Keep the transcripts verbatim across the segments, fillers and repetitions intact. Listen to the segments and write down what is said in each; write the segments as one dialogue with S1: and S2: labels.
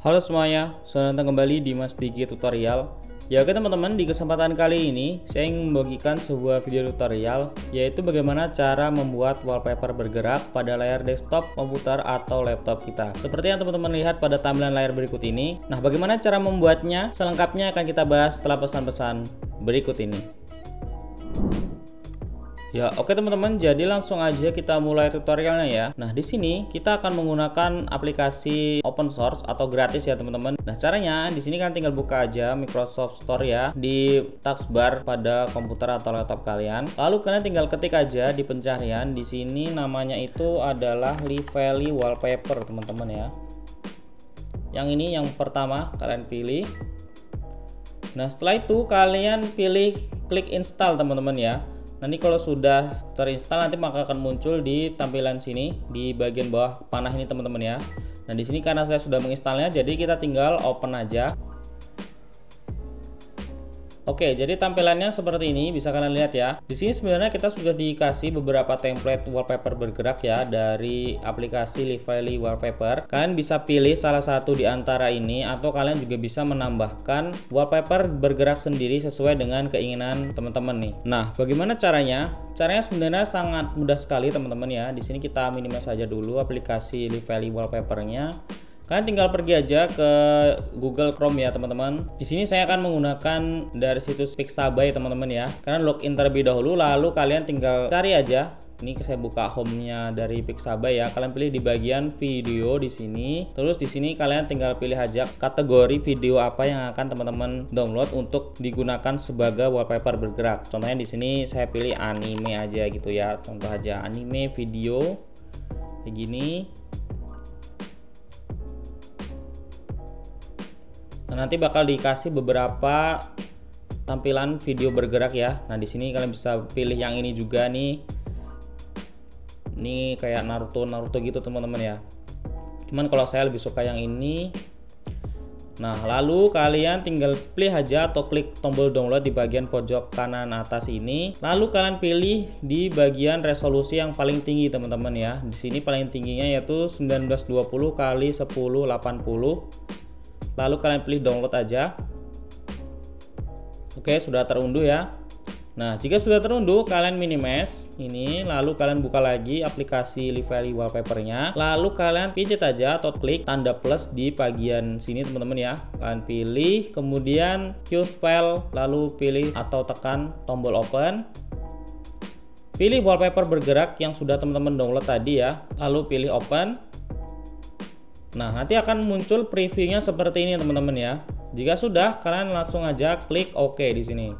S1: Halo semuanya, selamat datang kembali di Mas Diki Tutorial. Ya oke teman-teman, di kesempatan kali ini saya ingin membagikan sebuah video tutorial, yaitu bagaimana cara membuat wallpaper bergerak pada layar desktop, komputer, atau laptop kita. Seperti yang teman-teman lihat pada tampilan layar berikut ini. Nah, bagaimana cara membuatnya? Selengkapnya akan kita bahas setelah pesan-pesan berikut ini. Ya, oke teman-teman, jadi langsung aja kita mulai tutorialnya ya. Nah, di sini kita akan menggunakan aplikasi open source atau gratis ya teman-teman. Nah, caranya di sini kan tinggal buka aja Microsoft Store ya di taskbar pada komputer atau laptop kalian. Lalu kalian tinggal ketik aja di pencarian. Di sini namanya itu adalah Lively Wallpaper, teman-teman ya. Yang ini yang pertama kalian pilih. Nah, setelah itu kalian pilih klik install, teman-teman ya. Nanti kalau sudah terinstall nanti maka akan muncul di tampilan sini di bagian bawah panah ini teman-teman ya. Nah, di sini karena saya sudah menginstalnya jadi kita tinggal open aja. Oke, jadi tampilannya seperti ini, bisa kalian lihat ya. Di sini sebenarnya kita sudah dikasih beberapa template wallpaper bergerak ya dari aplikasi Lively Wallpaper. Kalian bisa pilih salah satu di antara ini atau kalian juga bisa menambahkan wallpaper bergerak sendiri sesuai dengan keinginan teman-teman nih. Nah, bagaimana caranya? Caranya sebenarnya sangat mudah sekali teman-teman ya. Di sini kita minimize saja dulu aplikasi Lively Wallpaper-nya. Kalian tinggal pergi aja ke Google Chrome ya teman-teman. Di sini saya akan menggunakan dari situs Pixabay teman-teman ya. Kalian login terlebih dahulu, lalu kalian tinggal cari aja. Ini saya buka home-nya dari Pixabay ya. Kalian pilih di bagian video di sini. Terus di sini kalian tinggal pilih aja kategori video apa yang akan teman-teman download untuk digunakan sebagai wallpaper bergerak. Contohnya di sini saya pilih anime aja gitu ya. Contoh aja anime video kayak gini. Nah, nanti bakal dikasih beberapa tampilan video bergerak ya. Nah, di sini kalian bisa pilih yang ini juga nih. Ini kayak Naruto Naruto gitu teman-teman ya. Cuman kalau saya lebih suka yang ini. Nah, lalu kalian tinggal pilih aja atau klik tombol download di bagian pojok kanan atas ini. Lalu kalian pilih di bagian resolusi yang paling tinggi teman-teman ya. Di sini paling tingginya yaitu sembilan belas dua puluh kali seribu delapan puluh. Lalu kalian pilih download aja. Oke, sudah terunduh ya. Nah, jika sudah terunduh kalian minimize ini, lalu kalian buka lagi aplikasi Lively Wallpaper-nya. Lalu kalian pijit aja atau klik tanda plus di bagian sini teman-teman ya. Kalian pilih, kemudian choose file, lalu pilih atau tekan tombol open. Pilih wallpaper bergerak yang sudah teman-teman download tadi ya. Lalu pilih open. Nah, nanti akan muncul previewnya seperti ini teman-teman ya. Jika sudah, kalian langsung aja klik OK di sini.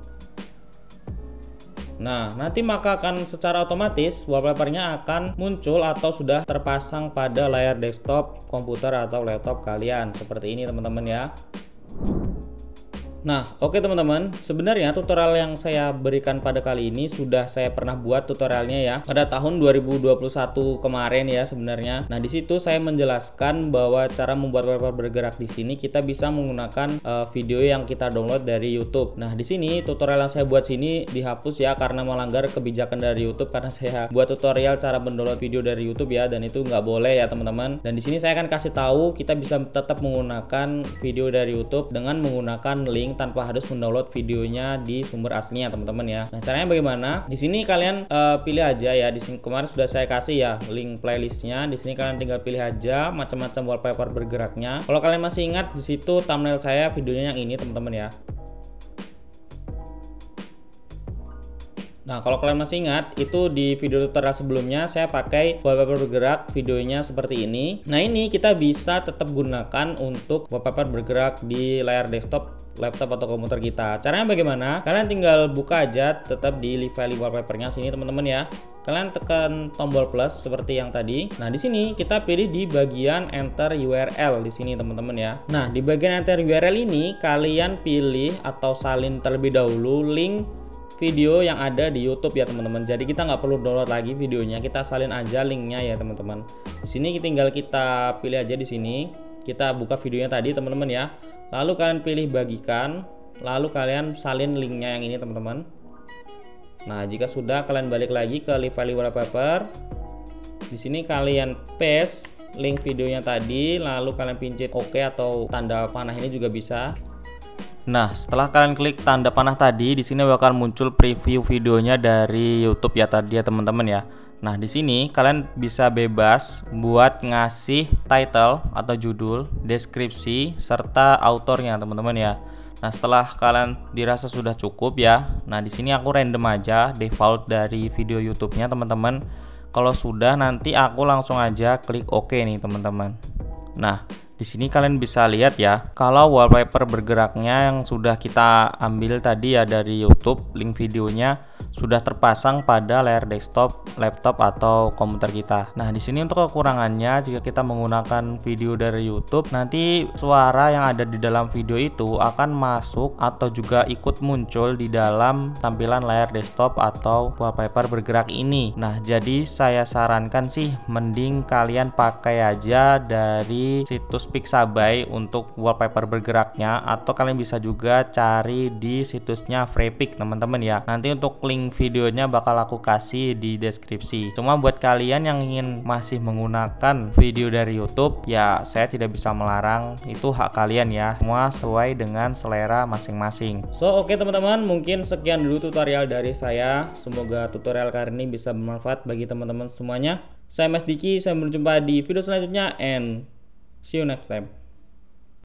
S1: Nah, nanti maka akan secara otomatis wallpapernya akan muncul atau sudah terpasang pada layar desktop, komputer atau laptop kalian. Seperti ini teman-teman ya. Nah, oke teman-teman, sebenarnya tutorial yang saya berikan pada kali ini sudah saya pernah buat tutorialnya ya pada tahun dua ribu dua puluh satu kemarin ya sebenarnya. Nah, di situ saya menjelaskan bahwa cara membuat wallpaper bergerak di sini kita bisa menggunakan uh, video yang kita download dari YouTube. Nah, di sini tutorial yang saya buat sini dihapus ya karena melanggar kebijakan dari YouTube, karena saya buat tutorial cara mendownload video dari YouTube ya, dan itu nggak boleh ya teman-teman. Dan di sini saya akan kasih tahu kita bisa tetap menggunakan video dari YouTube dengan menggunakan link tanpa harus mendownload videonya di sumber aslinya teman-teman ya. Nah, caranya bagaimana? Di sini kalian uh, pilih aja ya. Di sini kemarin sudah saya kasih ya link playlistnya. Di sini kalian tinggal pilih aja macam-macam wallpaper bergeraknya. Kalau kalian masih ingat di situ thumbnail saya videonya yang ini teman-teman ya. Nah, kalau kalian masih ingat, itu di video tutorial sebelumnya saya pakai wallpaper bergerak videonya seperti ini. Nah, ini kita bisa tetap gunakan untuk wallpaper bergerak di layar desktop, laptop atau komputer kita. Caranya bagaimana? Kalian tinggal buka aja tetap di Lively Wallpaper-nya sini teman-teman ya. Kalian tekan tombol plus seperti yang tadi. Nah, di sini kita pilih di bagian enter U R L di sini teman-teman ya. Nah, di bagian enter U R L ini kalian pilih atau salin terlebih dahulu link video yang ada di YouTube ya teman-teman. Jadi kita nggak perlu download lagi videonya, kita salin aja linknya ya teman-teman. Di sini tinggal kita pilih aja di sini. Kita buka videonya tadi teman-teman ya. Lalu kalian pilih bagikan, lalu kalian salin linknya yang ini teman-teman. Nah, jika sudah kalian balik lagi ke Lively Wallpaper. Di sini kalian paste link videonya tadi, lalu kalian pincit oke atau tanda panah ini juga bisa. Nah, setelah kalian klik tanda panah tadi, di sini bakal muncul preview videonya dari YouTube ya tadi ya teman-teman ya. Nah, di sini kalian bisa bebas buat ngasih title atau judul, deskripsi, serta autornya teman-teman ya. Nah, setelah kalian dirasa sudah cukup ya. Nah, di sini aku random aja default dari video YouTube-nya teman-teman. Kalau sudah nanti aku langsung aja klik OK nih teman-teman. Nah, di sini kalian bisa lihat ya, kalau wallpaper bergeraknya yang sudah kita ambil tadi ya dari YouTube, link videonya sudah terpasang pada layar desktop, laptop atau komputer kita. Nah, di sini untuk kekurangannya, jika kita menggunakan video dari YouTube, nanti suara yang ada di dalam video itu akan masuk atau juga ikut muncul di dalam tampilan layar desktop atau wallpaper bergerak ini. Nah, jadi saya sarankan sih mending kalian pakai aja dari situs Pixabay untuk wallpaper bergeraknya, atau kalian bisa juga cari di situsnya Freepik teman-teman ya. Nanti untuk link videonya bakal aku kasih di deskripsi. Cuma buat kalian yang ingin masih menggunakan video dari YouTube, ya saya tidak bisa melarang, itu hak kalian ya. Semua sesuai dengan selera masing-masing. So oke okay, teman-teman, mungkin sekian dulu tutorial dari saya. Semoga tutorial kali ini bisa bermanfaat bagi teman-teman semuanya. Saya Mas Diki, saya berjumpa di video selanjutnya and see you next time.